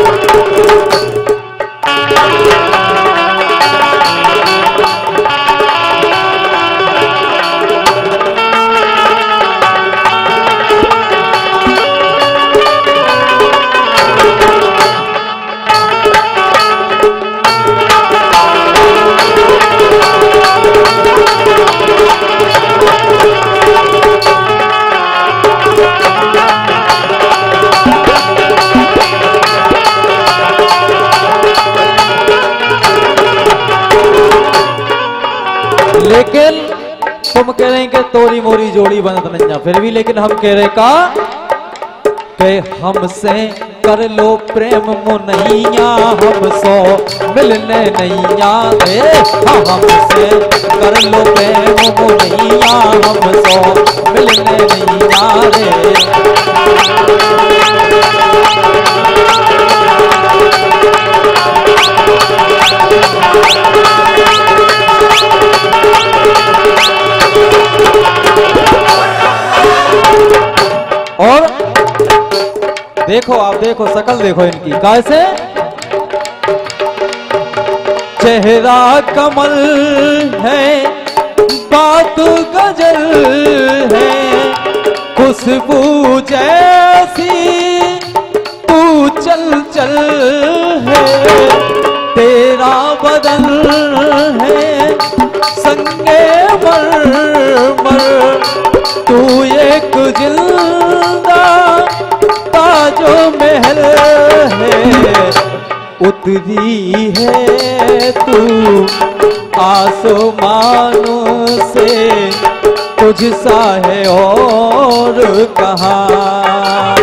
लेकिन तुम कह रहे हैं कि तोरी मोरी जोड़ी बनत नहीं, फिर भी लेकिन हम कह रहे का कि हमसे कर लो प्रेम मुनैया, हम सो मिलने नैया रे। हमसे कर लो प्रेम मुनैया, हम सो मिलने नैया रे। और देखो, आप देखो शकल देखो इनकी कैसे, चेहरा कमल है, बात गजल है, खुशबू जैसी तू चल चल है, तेरा बदन है संगे मरमर, तू एक जिंदा ताजो महल है, उतरी है तू आसमानों से, तुझ सा है और कहाँ।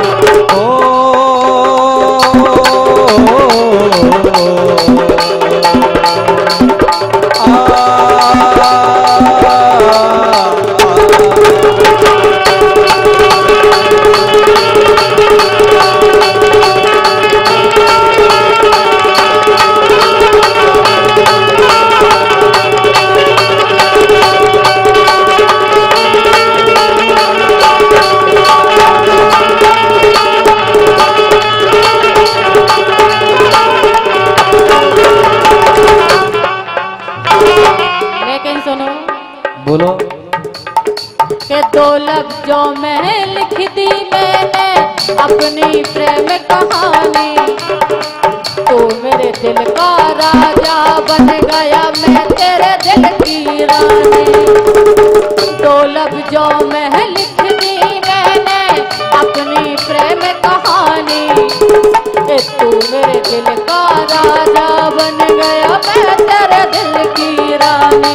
बोलो के दो लफ्जों में लिख दी मैंने अपनी प्रेम कहानी, तू मेरे दिल का राजा बन गया, मैं तेरे दिल की रानी। दो लफ्जों में लिख दी मैंने अपनी प्रेम कहानी, तू मेरे दिल का राजा बन गया, मैं तेरे दिल की रानी।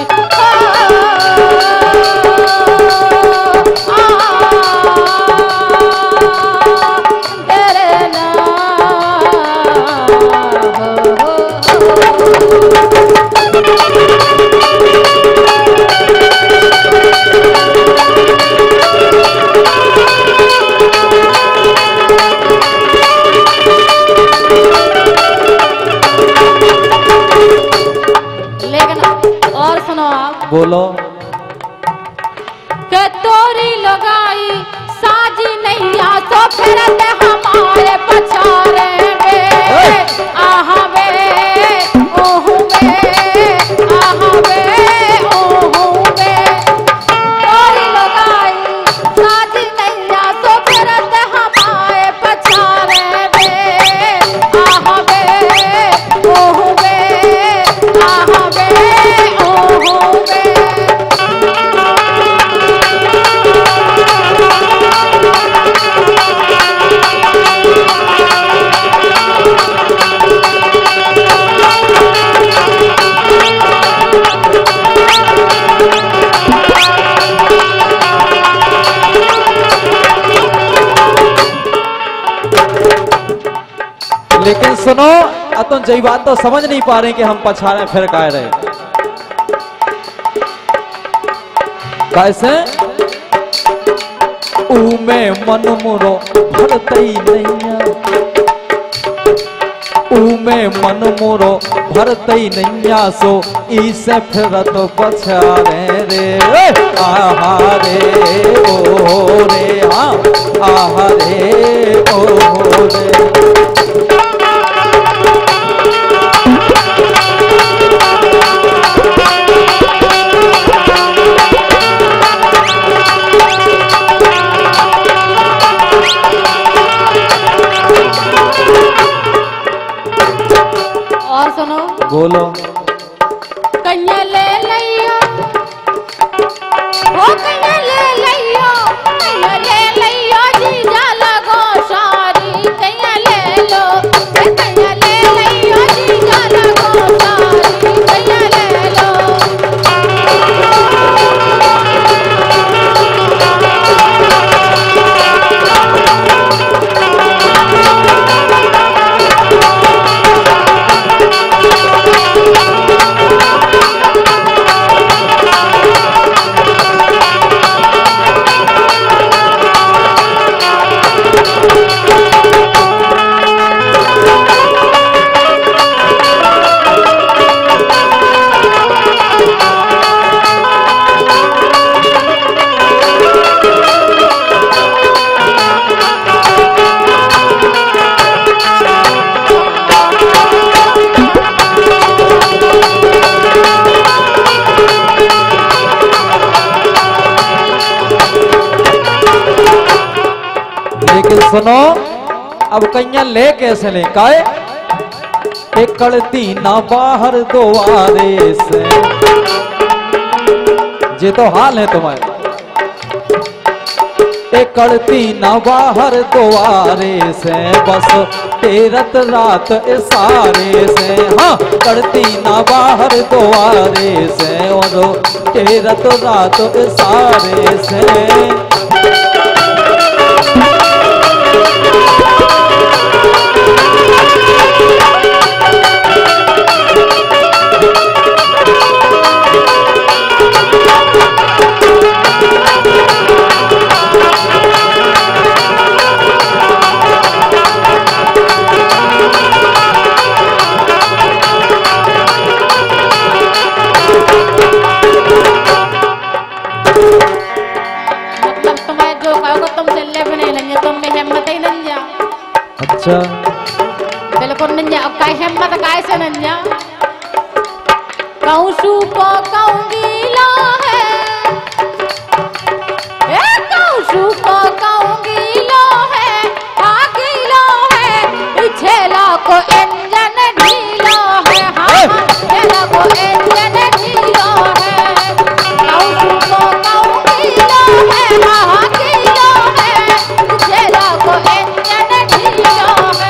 बोलो के तोरी लगाई साजी नैया, तो फिर हमारे पछारे में आहा वे ओहू वे, आहा वे ओहू वे, तोरी लगाई साजी नैया, तो फिर हमारे पछारे में आहा वे ओहू वे, आहा वे ओहू वे। लेकिन सुनो, तुम यही बात तो समझ नहीं पा रहे कि हम पछाड़े फिर कह रहे कैसे। ऊ में मन मुरो भरतई नैया, ऊ में मन मुरो भरतई नैया, सो इसे फिरत पछाड़े रे। आहा रे ओ रे, हाँ आहा रे ओ रे। सुनो। बोलो। कन्या ले लियो, ओ कन्या ले लियो, कन्या ले लियो जीजा लगो सारी, कन्या ले लो, कन्या ले लियो जीजा लगो सारी, कन्या ले लो। लेकिन सुनो, अब कन्या ले कैसे ले काए? एक कड़ती ना बाहर द्वारे से, ये तो हाल है तुम्हारे। एक कड़ती ना बाहर द्वारे से, बस तेरत रात इशारे से। हाँ, कड़ती ना बाहर द्वारे से और तेरत रात इशारे से। अच्छा, बिल्कुल नन्या। अब काय हिम्मत काय से नन्या? कहूँ सूपो कहूँ गीला है, कहूँ सूपो कहूँ गीला है, हाँ गीला है। छेला को इंजन ढीला है, हाँ छेला को इंजन ढीला है। कहूँ सूपो कहूँ गीला है, हाँ गीला है। छेला को इंजन ढीला है।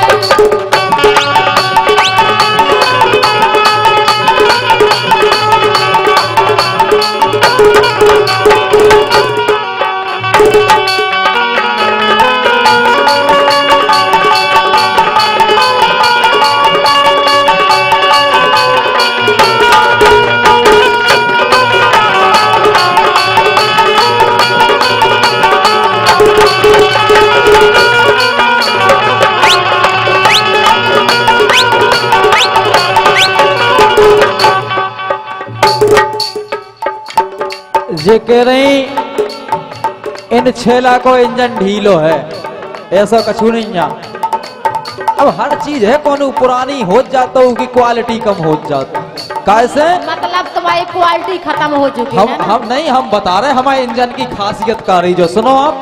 जे कह रही इन छेला को इंजन ढीलो है, ऐसा कछु नहीं है। अब हर चीज है कौन पुरानी हो जाता हूँ की क्वालिटी कम हो जाता। कैसे मतलब तुम्हारी क्वालिटी खत्म हो चुकी है ना? हम नहीं, हम बता रहे हमारे इंजन की खासियत का रही। जो सुनो आप,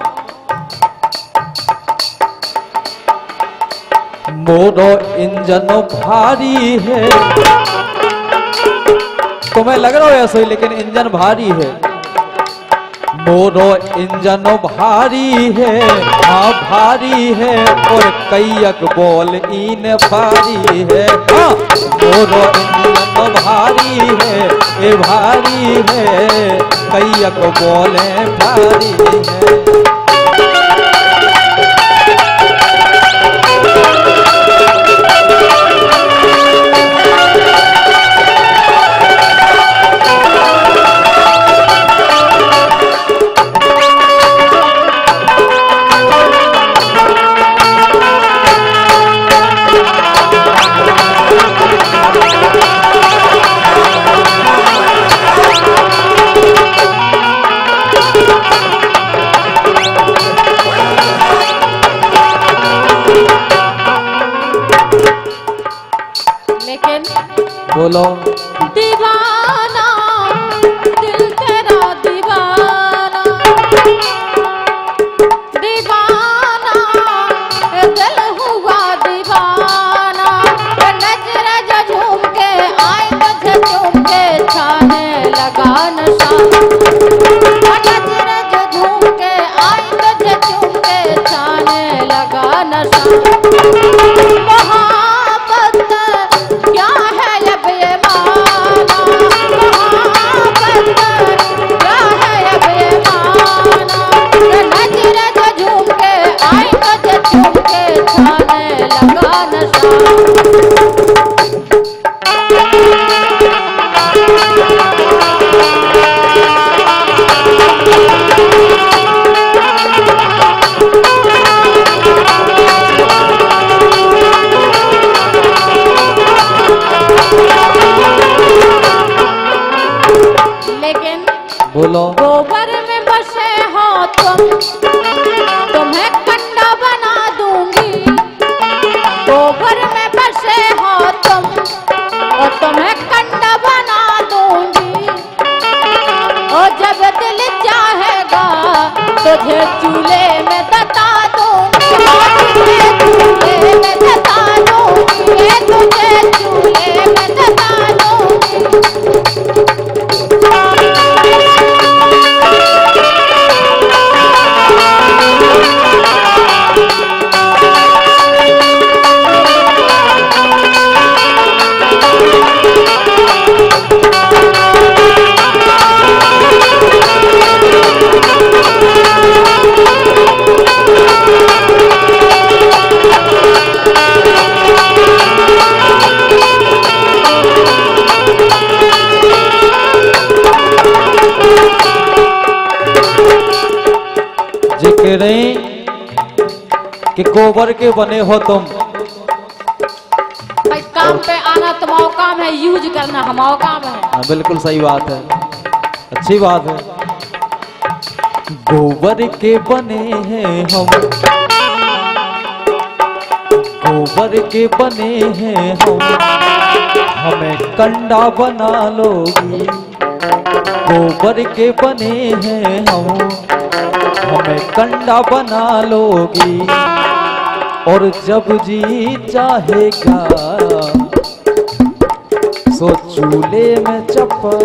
मोरो इंजन भारी है, तुम्हें लग रहा है ऐसे, लेकिन इंजन भारी है। मोरो इंजन भारी है, हाँ भारी है, और कैयक बोल इन भारी है। हाँ, मोरो इंजन भारी है, ये भारी है, कैयक बोले भारी है। बोलो। दीवाना दिल तेरा दीवाना, दीवाना दिल हुआ दीवाना, नजर जो लेकिन बोलो। गोबर में बसे हो तुम, तुम्हें कंडा बना दूंगी। गोबर में बसे हो तुम और तुम्हें कंडा बना दूंगी। और जब दिल चाहेगा तुझे चूल्हे में दता दूंगी। तुझे चूल्हे में दता दूंगी। तुझे चूल्हे में दता दूंगी। जिक्र कि गोबर के बने हो तुम। भाई काम पे आना तुम्हारा काम है, यूज करना हमारा काम है। हाँ, बिल्कुल सही बात है, अच्छी बात है। गोबर के बने हैं हम, गोबर के बने हैं हम, हमें कंडा बना लोगी। गोबर के बने हैं हम, हमें कंडा बना लोगी। और जब जी चाहेगा सो चूल्हे में चप्पल।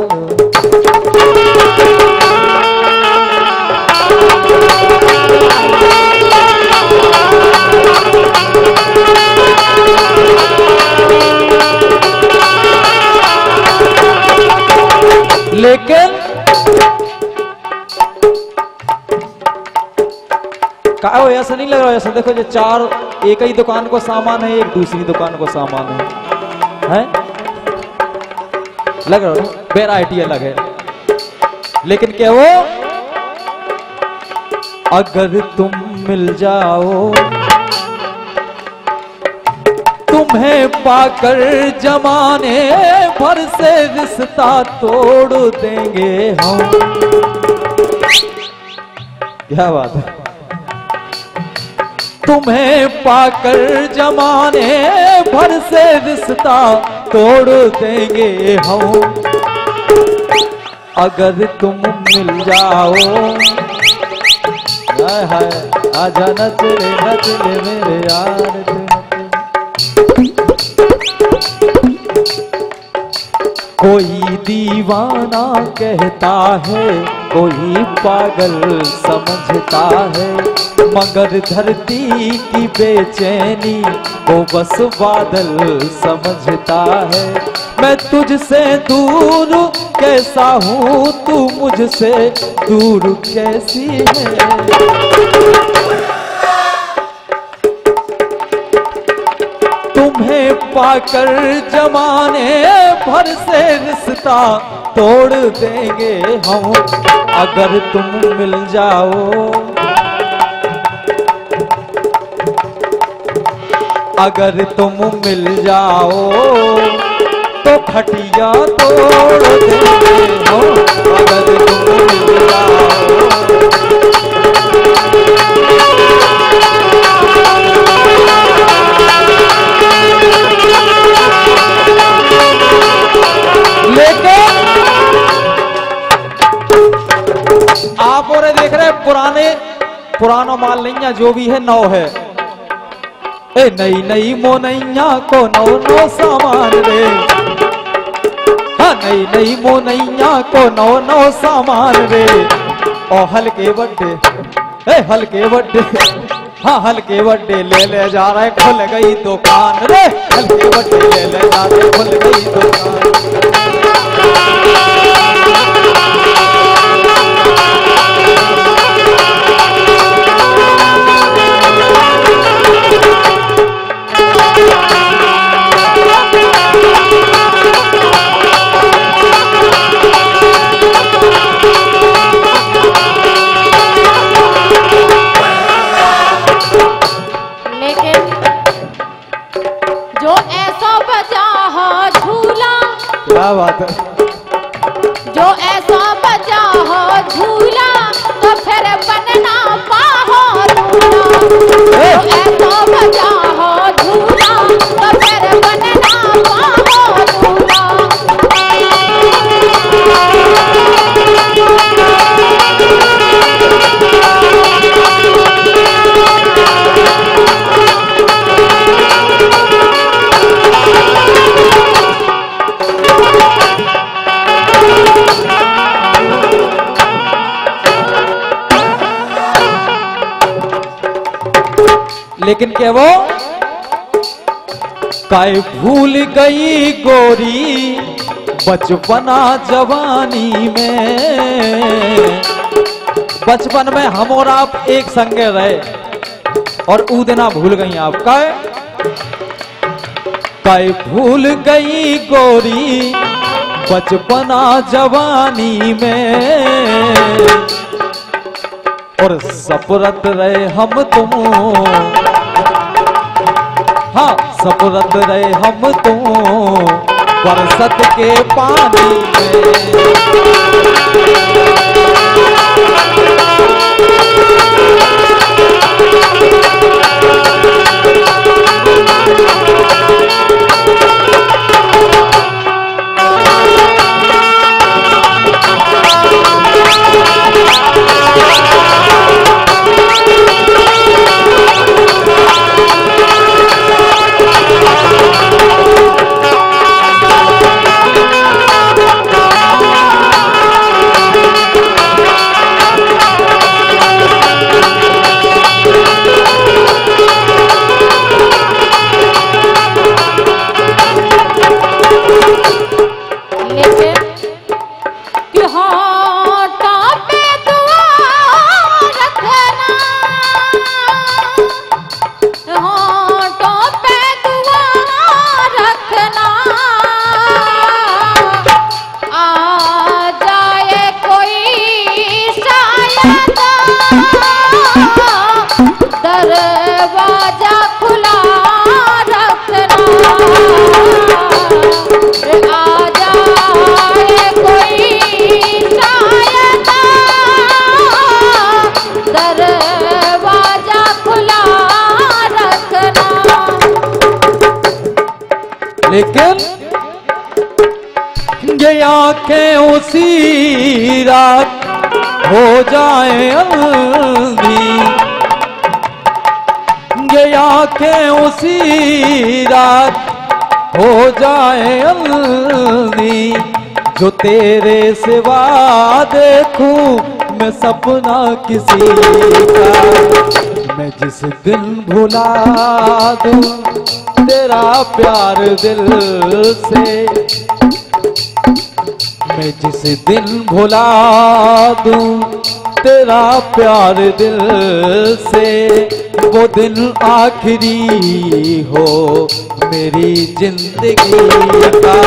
लेकिन का ऐसा नहीं लग रहा, ऐसा देखो जो चार एक ही दुकान को सामान है, एक दूसरी दुकान को सामान है? लग रहा है वैरायटी अलग है। लेकिन क्या वो अगर तुम मिल जाओ, तुम्हें पाकर जमाने भर से रिश्ता तोड़ देंगे हम। क्या बात है। तुम्हें पाकर जमाने भर से रिश्ता तोड़ देंगे हम। अगर तुम मिल जाओ, हाय हाय आजा नच ले मेरे यार। कोई दीवाना कहता है, कोई पागल समझता है, मगर धरती की बेचैनी को बस बादल समझता है। मैं तुझसे दूर कैसा हूँ, तू मुझसे दूर कैसी है। तुम्हें पाकर जमाने भर से रिश्ता तोड़ देंगे हम। अगर तुम मिल जाओ, अगर तुम मिल जाओ तो खटिया तोड़ देंगे हम। अगर तुम मिल जाओ, लेकिन आप और देख रहे पुराना माल नहीं है, जो भी है नौ है। ए नई नई मोनैया को नौ नौ सामान रे। हाँ नई नई मोनैया को नौ नौ सामान रे। और हल्के बड्डे, ए हल्के बड्डे, हाँ हल्के बड्डे ले ले जा रहे, खुल गई दुकान रे। हल्के बड्डे ले ले जा रहे, खुल गई दुकान। लेकिन जो ऐसा बजा हो झूला, क्या बात है, जो ऐसा बजा हो झूला तो फिर बनना पाहो दूल्हा। जो ऐसा बजा हो झूला तो फिर बनना पाहो दूल्हा। लेकिन क्या वो काय भूल गई गोरी बचपना जवानी में। बचपन में हम और आप एक संगे रहे और ऊ दिना भूल गई आप। काय भूल गई गोरी बचपना जवानी में और सपरत रहे हम तुम। हाँ सपरत रहे हम तुम बरसत के पानी में। दरवाजा खुला रखना, आ जाए कोई शायद, दरवाजा खुला रखना। लेकिन ये आंखें उसी रात हो जाए अंधी, ये आंखें उसी रात हो जाए अंधी, जो तेरे सिवा देखूं मैं सपना किसी का। मैं जिस दिन भुला दूं तेरा प्यार दिल से, मैं जिस दिन भुला दूं तेरा प्यार दिल से, वो दिन आखिरी हो मेरी जिंदगी का।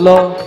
बोलो